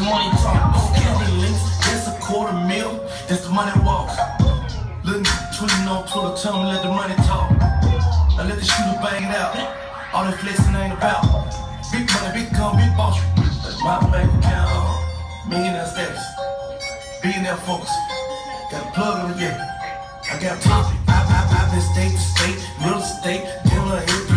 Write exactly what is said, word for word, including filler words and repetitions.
money talk. Candy links, that's a quarter mil. That's the money walk. Look, tweeting on Twitter, tell me let the money talk. I let the shooter bang it out. All that flexing ain't about. Big money, big gun, big boss. That's my bank account. Millionaire status. Billionaire focus. Got a plug in the yeah. I got profit. I, I, I've been state to state, real estate, dealer,